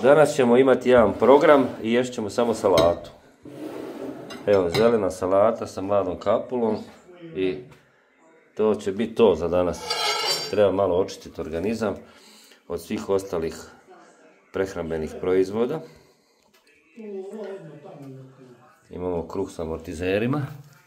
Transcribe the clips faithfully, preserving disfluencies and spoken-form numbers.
Danas ćemo imati jedan program i ješćemo ćemo samo salatu. Evo, zelena salata sa mladom kapulom i to će biti to za danas. Treba malo očistiti organizam od svih ostalih prehrambenih proizvoda. Imamo kruh sa amortizerima.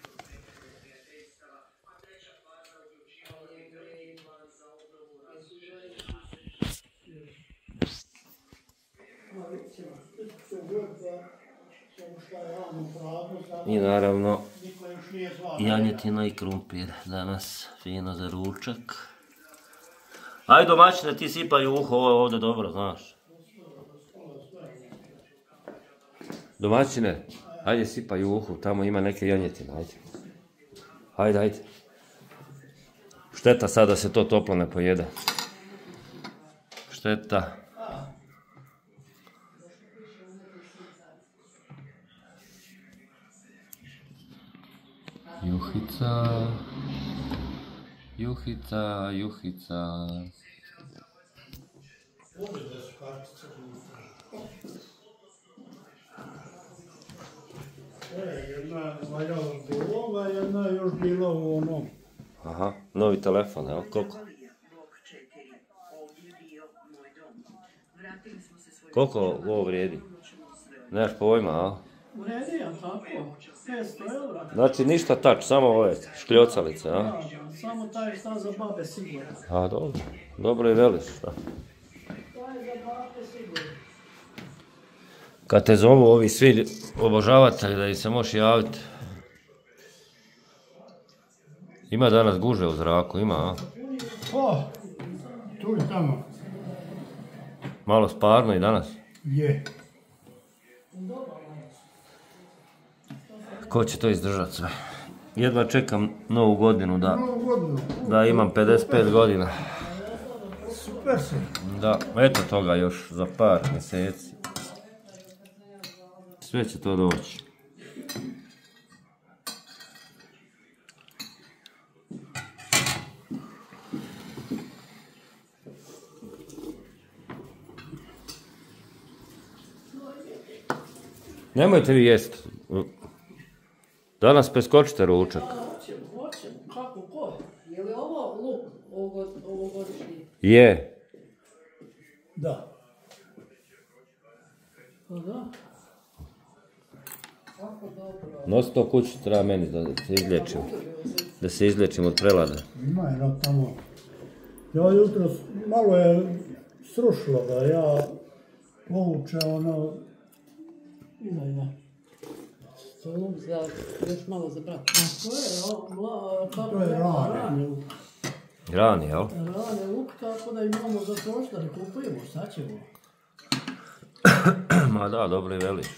I naravno janjetina i krumpir danas fino za ručak. Ajde domaćine, ti sipaj juhu, ovo je ovdje dobro, znaš. Domaćine, ajde sipaj juhu, tamo ima neke janjetine, ajde. Ajde, ajde. Šteta sad da se to toplo ne pojede. Šteta. Juhica, juhica, juhica. Jedna valjala do ovoga, jedna još bila u onom. Aha, novi telefon, evo, koliko? Koliko ovo vrijedi? Nemaš pojma, a? Vredi, a tako? petsto eura. Znači ništa tač, samo ove škljocalice, a? Da, samo taj šta za babe sigurno. A, dobro. Dobro i veliš, šta? Taj za babe sigurno. Kad te zovu ovi svi obožavatelji da ih se možeš javiti. Ima danas gužve u zraku, ima, a? O, tu i tamo. Malo sparno i danas. Je. Ko će to izdržati sve? Jedva čekam novu godinu da, Novu godinu. da imam pedeset pet godina. Super se. Da, eto toga još za par mjeseci. Sve će to doći. Nemojte vi jest. Danas preskočite ručak. Hoćemo, hoćemo. Kako, ko? Je li ovo luk ovogodišnji? Je. Da. Pa da. Kako dobro. Nosi to kuću, treba meni da se izlječim. Da se izlječim od prelade. Ima je tamo. Ja jutro, malo je srušilo da ja povuče ono... Ima, ima. To je luk za, još malo za brat. A to je, o, kako to je rane luk. Rani, jel? Rane luk, tako da imamo za to što ne kupujemo, šta ćemo? Ma da, dobro i veliš.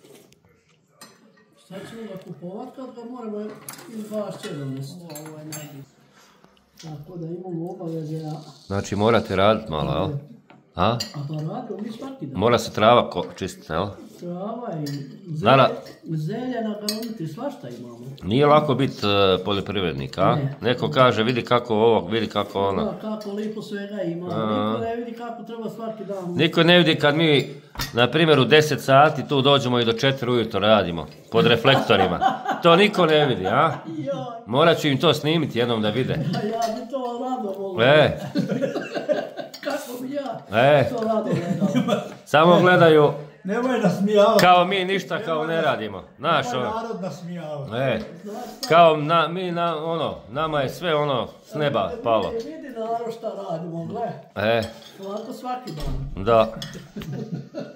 Šta ćemo ga kupovat kad ga moramo izbašće donesti? Ovo je najbolje. Tako da imamo obaveze, a... Znači morate raditi malo, jel? A? A pa radimo mi svaki dan. Mora se trava čistiti, jel? Trava i Nara... zelje na galoniti, svašta imamo. Nije lako biti uh, poljoprivrednik, a? Ne. Neko kaže vidi kako ovo, vidi kako ono. Da, kako lipo svega ima. A... Niko ne vidi kako treba svaki dan. Niko ne vidi kad mi, na primjer, u deset sati tu dođemo i do četiri ujutro radimo, pod reflektorima. To niko ne vidi, a? Morat ću im to snimiti jednom da vide. Ja bi to rado volio. E. Kako bi ja E. to rado gledao. Samo gledaju Nemoj nasmijavati. kao mi ništa kao ne radimo. Znaš Nemoj ono. narod nasmijavati. E. Kao na, mi na, ono, nama je sve ono s neba palo. Vidi, vidi narod šta radimo, gle. E. Ovako svaki dan. Da.